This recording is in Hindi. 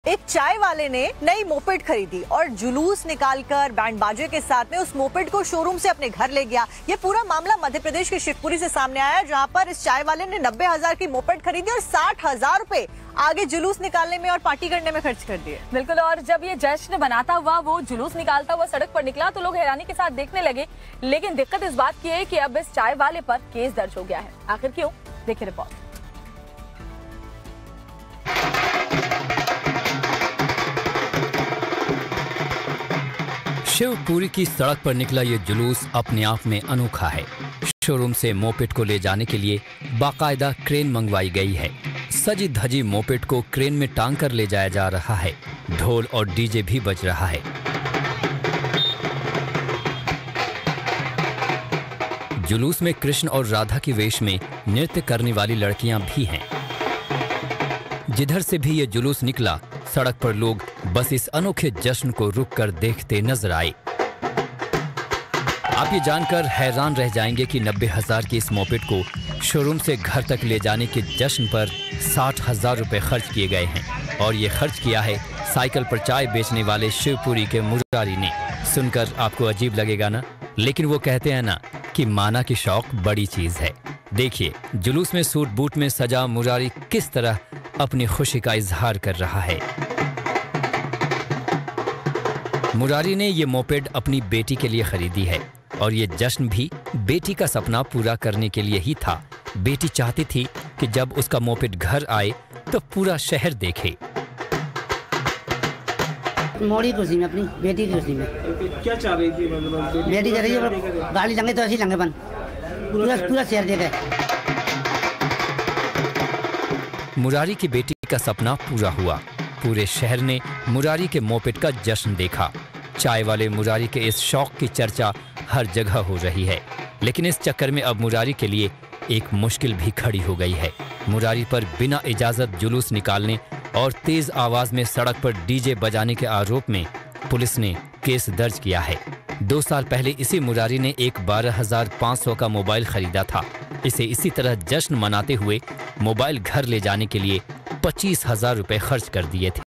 एक चाय वाले ने नई मोपेड खरीदी और जुलूस निकालकर बैंड बाजे के साथ में उस मोपेड को शोरूम से अपने घर ले गया। ये पूरा मामला मध्य प्रदेश के शिवपुरी से सामने आया, जहां पर इस चाय वाले ने 90,000 की मोपेड खरीदी और 60,000 रुपए आगे जुलूस निकालने में और पार्टी करने में खर्च कर दिए। बिल्कुल। और जब ये जश्न बनाता हुआ वो जुलूस निकालता हुआ सड़क पर निकला तो लोग हैरानी के साथ देखने लगे। लेकिन दिक्कत इस बात की है कि अब इस चाय वाले पर केस दर्ज हो गया है। आखिर क्यों, देखिए रिपोर्ट। शिवपुरी की सड़क पर निकला ये जुलूस अपने आप में अनोखा है। शोरूम से मोपेड को ले जाने के लिए बाकायदा क्रेन मंगवाई गई है। सजी धजी मोपेड को क्रेन में टांग कर ले जाया जा रहा है। ढोल और डीजे भी बज रहा है। जुलूस में कृष्ण और राधा की वेश में नृत्य करने वाली लड़कियां भी हैं। जिधर से भी ये जुलूस निकला, सड़क पर लोग बस इस अनोखे जश्न को रुककर देखते नजर आए। आप ये जानकर हैरान रह जाएंगे कि 90,000 की इस मोपेड को शोरूम से घर तक ले जाने के जश्न पर 60,000 रुपए खर्च किए गए हैं। और ये खर्च किया है साइकिल पर चाय बेचने वाले शिवपुरी के मुरारी ने। सुनकर आपको अजीब लगेगा ना, लेकिन वो कहते हैं ना कि माना की शौक बड़ी चीज है। देखिए जुलूस में सूट बूट में सजा मुरारी किस तरह अपनी खुशी का इजहार कर रहा है। मुरारी ने ये मोपेड अपनी बेटी के लिए खरीदी है और ये जश्न भी बेटी का सपना पूरा करने के लिए ही था। बेटी चाहती थी कि जब उसका मोपेड घर आए तो पूरा शहर देखे। मोड़ी खुशी में, अपनी बेटी की खुशी में। क्या चाह रही थी? मतलब बेटी चाह रही है गाड़ी लंगे तो ऐसी लंगे बन पूरा शहर देखे। मुरारी की बेटी का सपना पूरा हुआ। पूरे शहर ने मुरारी के मोपेड का जश्न देखा। चाय वाले मुरारी के इस शौक की चर्चा हर जगह हो रही है। लेकिन इस चक्कर में अब मुरारी के लिए एक मुश्किल भी खड़ी हो गई है। मुरारी पर बिना इजाजत जुलूस निकालने और तेज आवाज में सड़क पर डीजे बजाने के आरोप में पुलिस ने केस दर्ज किया है। 2 साल पहले इसी मुरारी ने एक 12,500 का मोबाइल खरीदा था। इसे इसी तरह जश्न मनाते हुए मोबाइल घर ले जाने के लिए 25,000 रुपए खर्च कर दिए थे।